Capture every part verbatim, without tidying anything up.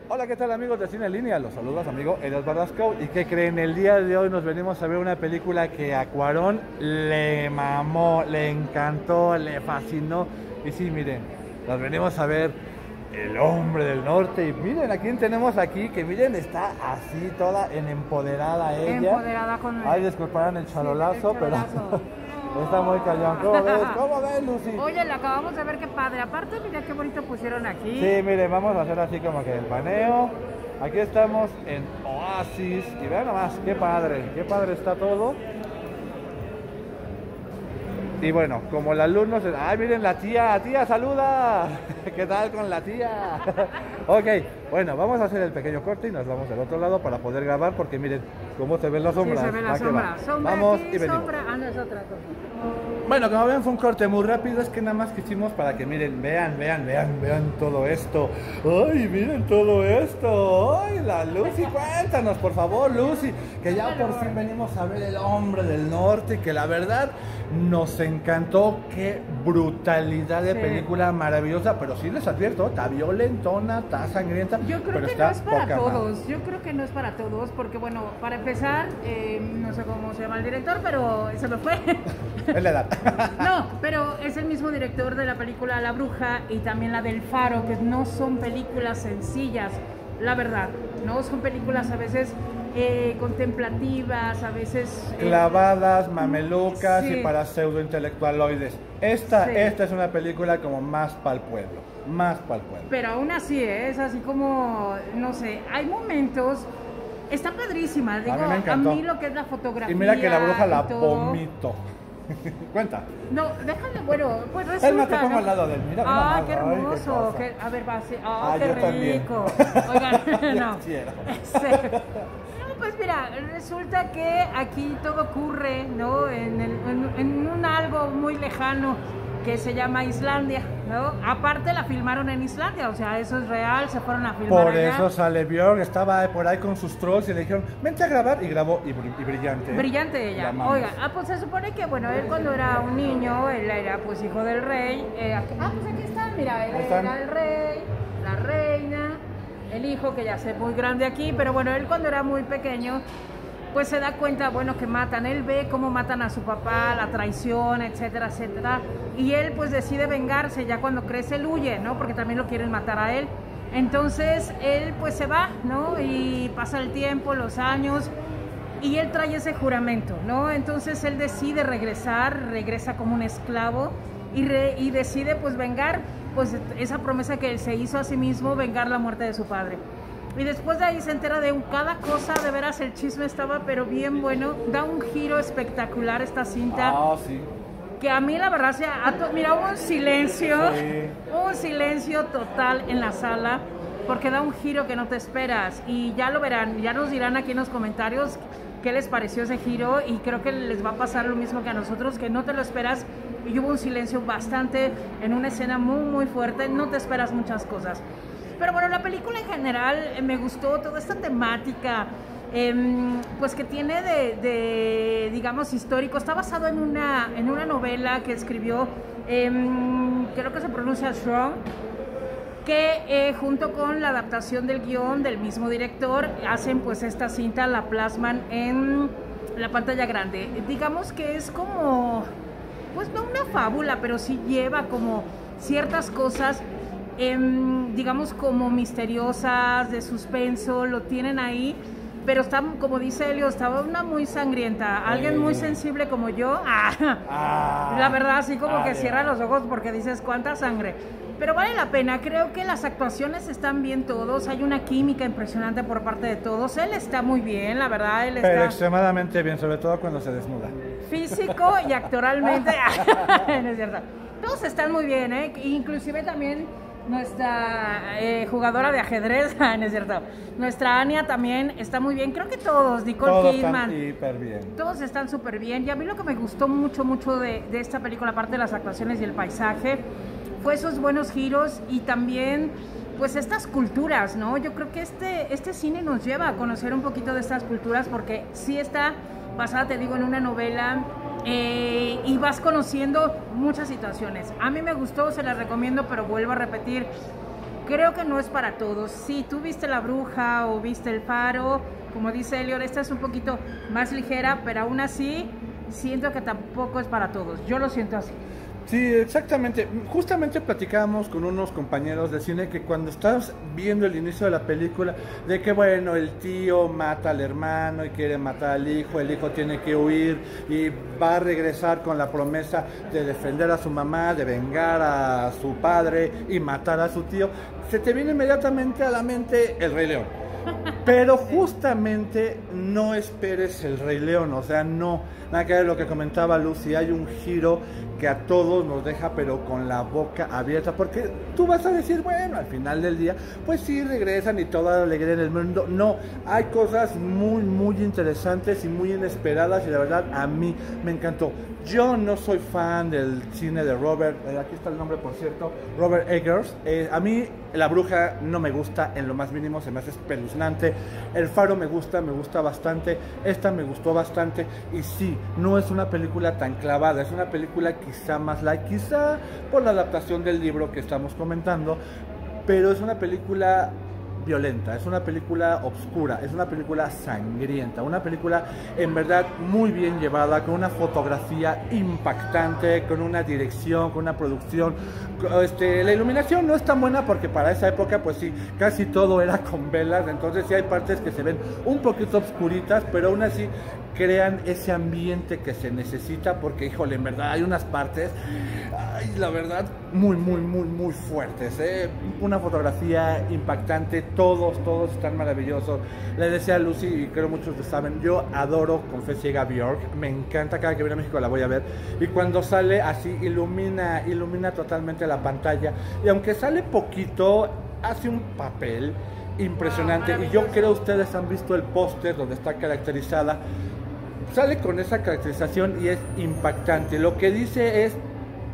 Hola, ¿qué tal amigos de Cine en Línea? Los saludos amigo Elios Bardasco. ¿Y qué creen? El día de hoy nos venimos a ver una película que a Cuarón le mamó, le encantó, le fascinó. Y sí, miren, nos venimos a ver El Hombre del Norte. Y miren a quién tenemos aquí, que miren, está así toda en empoderada ella. Empoderada con el... Ay, disculparán el charolazo, sí, el charolazo. pero... Está muy cañón. ¿Cómo ves? ¿Cómo ves, Lucy? Oye, la acabamos de ver, qué padre. Aparte, mira qué bonito pusieron aquí. Sí, mire, vamos a hacer así como que el paneo. Aquí estamos en Oasis. Y vean nomás, qué padre, qué padre está todo. Y bueno, como la luz no se... ¡Ay, miren la tía! ¡Tía, saluda! ¿Qué tal con la tía? Ok, bueno, vamos a hacer el pequeño corte y nos vamos al otro lado para poder grabar, porque miren cómo se ven las sombras. Sí, se ven las Va que va. sombras. Sombra Vamos aquí, y venimos. sombra. Ah, no, es otra cosa. Bueno, como ven, fue un corte muy rápido. Es que nada más que hicimos para que miren, vean, vean, vean, vean todo esto. ¡Ay, miren todo esto! ¡Ay, la Lucy! Cuéntanos, por favor, Lucy, que ya por fin venimos a ver El Hombre del Norte, que la verdad nos encantó. ¡Qué brutalidad de Sí. película maravillosa! Pero sí les advierto, está violentona, está sangrienta, Yo creo pero que está no es para poca todos. madre. Yo creo que no es para todos, porque bueno, para empezar, eh, no sé cómo se llama el director, pero se me fue. Es la edad. No, pero es el mismo director de la película La Bruja y también la del Faro, que no son películas sencillas, la verdad. No son películas a veces eh, contemplativas, a veces... eh, Clavadas, mamelucas sí. y para pseudointelectualoides. Esta, Sí. esta es una película como más para el pueblo, más para el pueblo. Pero aún así, ¿eh? Es así como, no sé, hay momentos... Está padrísima, digo, mí me a encantó. mí lo que es la fotografía. Y mira que la bruja y la todo. vomito. Cuenta. No, déjale, bueno, pues resulta... Él no te pongo ¿no? al lado de él, mira. Ah, nomás, qué ay, qué hermoso. cosa. qué- a ver, va, sí. Ah, Ah, qué yo también. rico. Oigan, no. Quisiera. Sí. No, pues mira, resulta que aquí todo ocurre, ¿no? En, el- en- en un algo muy lejano que se llama Islandia, ¿no? Aparte la filmaron en Islandia, o sea, eso es real, se fueron a filmar Por allá. eso sale Björk, estaba por ahí con sus trolls y le dijeron, vente a grabar, y grabó, y, br- y brillante. ¿eh? Brillante ella. La amamos. Oiga, ah, pues se supone que, bueno, él cuando era un niño, él era pues hijo del rey. eh, aquí- ah, pues aquí están, mira, él Ahí están. era el rey, la reina, el hijo que ya se muy grande aquí, pero bueno, él cuando era muy pequeño, pues se da cuenta, bueno, que matan. Él ve cómo matan a su papá, la traición, etcétera, etcétera. Y él pues decide vengarse, ya cuando crece él huye, ¿no? Porque también lo quieren matar a él. Entonces él pues se va, ¿no? Y pasa el tiempo, los años, y él trae ese juramento, ¿no? Entonces él decide regresar, regresa como un esclavo y, re- y decide pues vengar pues esa promesa que él se hizo a sí mismo, vengar la muerte de su padre. Y después de ahí se entera de un- cada cosa, de veras el chisme estaba pero bien bueno, da un giro espectacular esta cinta. Ah, sí. Que a mí la verdad, se ha to- mira, hubo un silencio, Sí. un silencio total en la sala, porque da un giro que no te esperas, y ya lo verán, ya nos dirán aquí en los comentarios qué les pareció ese giro, y creo que les va a pasar lo mismo que a nosotros, que no te lo esperas, y hubo un silencio bastante, en una escena muy muy fuerte, no te esperas muchas cosas. Pero bueno, la película en general eh, me gustó toda esta temática, em, pues que tiene de, de, digamos, histórico. Está basado en una, en una novela que escribió, em, creo que se pronuncia Strong, que eh, junto con la adaptación del guión del mismo director, hacen pues esta cinta, la plasman en la pantalla grande. Digamos que es como, pues no una fábula, pero sí lleva como ciertas cosas, em, digamos como misteriosas, de suspenso, lo tienen ahí, pero está, como dice Elio, estaba una muy sangrienta, alguien muy sensible como yo, ah, Ah, la verdad, así como ah, que ya. cierra los ojos porque dices cuánta sangre. Pero vale la pena, creo que las actuaciones están bien todos, hay una química impresionante por parte de todos. Él está muy bien, la verdad, él Pero está extremadamente bien, sobre todo cuando se desnuda. físico y actoralmente. No es cierto. Todos están muy bien, ¿eh? Inclusive también nuestra eh, jugadora de ajedrez, no es cierto. Nuestra Anya también está muy bien. Creo que todos, Nicole Todos Kidman. están hiper bien. Todos están súper bien. Y a mí lo que me gustó mucho, mucho de, de esta película, aparte de las actuaciones y el paisaje, fue esos buenos giros y también, pues, estas culturas, ¿no? Yo creo que este, este cine nos lleva a conocer un poquito de estas culturas porque sí está basada, te digo, en una novela eh, y vas conociendo muchas situaciones. A mí me gustó, se las recomiendo, pero vuelvo a repetir, creo que no es para todos. Si tú viste La Bruja o viste El Faro, como dice Elliot, esta es un poquito más ligera, pero aún así siento que tampoco es para todos. Yo lo siento así. Sí, exactamente. Justamente platicábamos con unos compañeros de cine que cuando estás viendo el inicio de la película, de que bueno, el tío mata al hermano y quiere matar al hijo, el hijo tiene que huir y va a regresar con la promesa de defender a su mamá, de vengar a su padre y matar a su tío, se te viene inmediatamente a la mente El Rey León. Pero justamente no esperes El Rey León, o sea, no, nada que ver lo que comentaba Lucy, hay un giro que a todos nos deja pero con la boca abierta, porque tú vas a decir, bueno, al final del día, pues sí, regresan y toda la alegría en el mundo. No, hay cosas muy, muy interesantes y muy inesperadas y la verdad a mí me encantó. Yo no soy fan del cine de Robert, eh, aquí está el nombre por cierto, Robert Eggers. Eh, a mí La Bruja no me gusta en lo más mínimo, se me hace espeluznante. El Faro me gusta, me gusta bastante, esta me gustó bastante y sí, no es una película tan clavada, es una película quizá más light, quizá por la adaptación del libro que estamos comentando, pero es una película violenta, es una película oscura, es una película sangrienta, una película en verdad muy bien llevada, con una fotografía impactante, con una dirección, con una producción. Este, la iluminación no es tan buena porque para esa época pues sí, casi todo era con velas, entonces sí hay partes que se ven un poquito oscuritas, pero aún así crean ese ambiente que se necesita, porque híjole, en verdad hay unas partes, ay, la verdad, muy, muy, muy, muy fuertes, ¿eh? Una fotografía impactante, todos, todos están maravillosos. Le decía a Lucy, y creo muchos lo saben, yo adoro con fe ciega a Björk, me encanta, cada que viene a México la voy a ver, y cuando sale así, ilumina, ilumina totalmente la pantalla, y aunque sale poquito, hace un papel impresionante, y yo creo ustedes han visto el póster donde está caracterizada, sale con esa caracterización y es impactante. Lo que dice es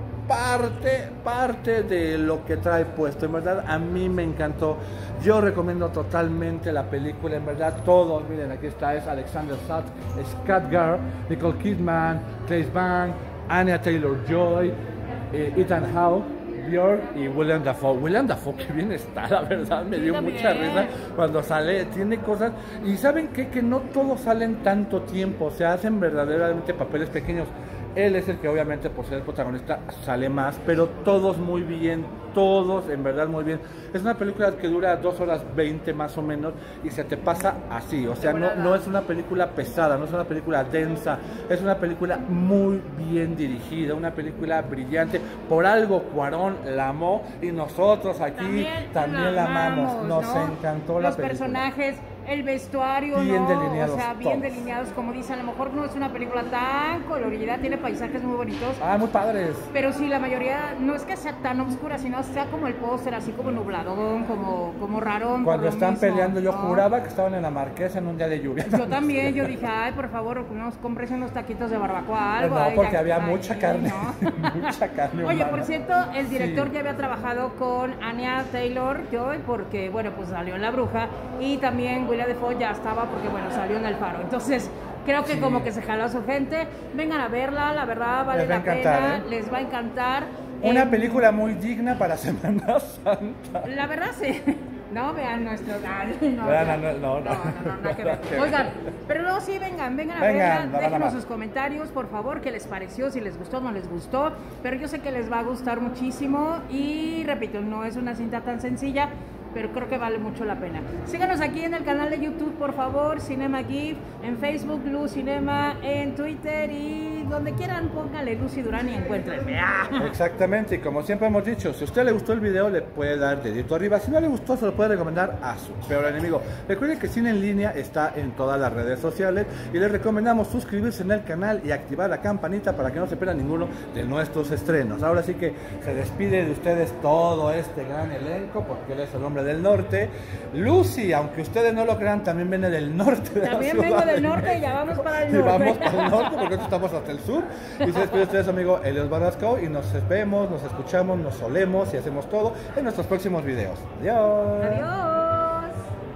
parte, parte de lo que trae puesto. En verdad, a mí me encantó. Yo recomiendo totalmente la película. En verdad, todos, miren, aquí está, es Alexander Skarsgård, Nicole Kidman, Claes Bang, Anya Taylor-Joy, eh, Ethan Hawke, Björk y William Dafoe. William Dafoe, que bien está, la verdad, me dio mucha risa cuando sale, tiene cosas, y ¿saben qué? Que no todos salen tanto tiempo, o sea, hacen verdaderamente papeles pequeños. Él es el que obviamente por ser el protagonista sale más, pero todos muy bien, todos en verdad muy bien. Es una película que dura dos horas veinte más o menos y se te pasa así, o sea, no, no es una película pesada, no es una película densa, es una película muy bien dirigida, una película brillante. Por algo Cuarón la amó y nosotros aquí también, también la amamos, amamos, nos ¿no? encantó la Los película. personajes, el vestuario, bien ¿no? delineados, o sea, bien todos. delineados, como dice, a lo mejor no es una película tan colorida, tiene paisajes muy bonitos. Ah, muy padres. Pero sí, la mayoría, no es que sea tan oscura, sino sea como el póster, así como nubladón, como, como rarón. Cuando están mismo, peleando, yo ¿no? juraba que estaban en la Marquesa en un día de lluvia. Yo también, yo dije, ay, por favor, unos, cómprese unos taquitos de barbacoa, algo. No, ay, porque ya, había ay, mucha carne, ¿no? mucha carne Oye, humana. por cierto, el director Sí. ya había trabajado con Anya Taylor-Joy, porque, bueno, pues salió en La Bruja, y también William Dafoe ya estaba, porque, bueno, salió en El Faro. Entonces, creo que Sí. como que se jaló a su gente. Vengan a verla, la verdad, vale Les va a la encantar, pena, ¿eh? les va a encantar. Una Eh, película muy digna para Semana Santa. La verdad, sí. No, vean nuestro... No, Vean, ya. no, no, no. no, no, no, nada que ver. Oigan, pero luego sí, vengan, vengan a Vengan, la verla, van a déjenos amar. sus comentarios, por favor, qué les pareció, si les gustó, no les gustó, pero yo sé que les va a gustar muchísimo y, repito, no es una cinta tan sencilla, pero creo que vale mucho la pena. Síganos aquí en el canal de YouTube, por favor, Cinema GIF, en Facebook, Luz Cinema, en Twitter y donde quieran, póngale Lucy Durán y encuéntrenme. ¡Ah! Exactamente, y como siempre hemos dicho, si a usted le gustó el video, le puede dar dedito arriba. Si no le gustó, se lo puede recomendar a su peor enemigo. Recuerden que Cine en Línea está en todas las redes sociales y les recomendamos suscribirse en el canal y activar la campanita para que no se pierda ninguno de nuestros estrenos. Ahora sí que se despide de ustedes todo este gran elenco, porque él es el hombre del norte. Lucy, aunque ustedes no lo crean, también viene del norte de También la ciudad vengo del de norte y ya México. vamos para el Y norte. vamos para el norte porque nosotros estamos hasta el sur. Y se despide de ustedes, amigo Elios Barrasco, y nos vemos, nos escuchamos, nos olemos y hacemos todo en nuestros próximos videos. Adiós. Adiós.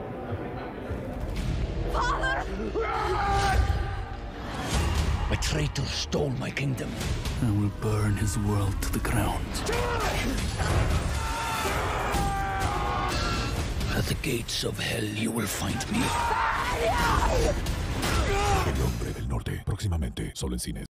A traitor stole my kingdom. I will burn his world to the ground. At the gates of hell you will find me. El hombre del norte, próximamente, solo en cines.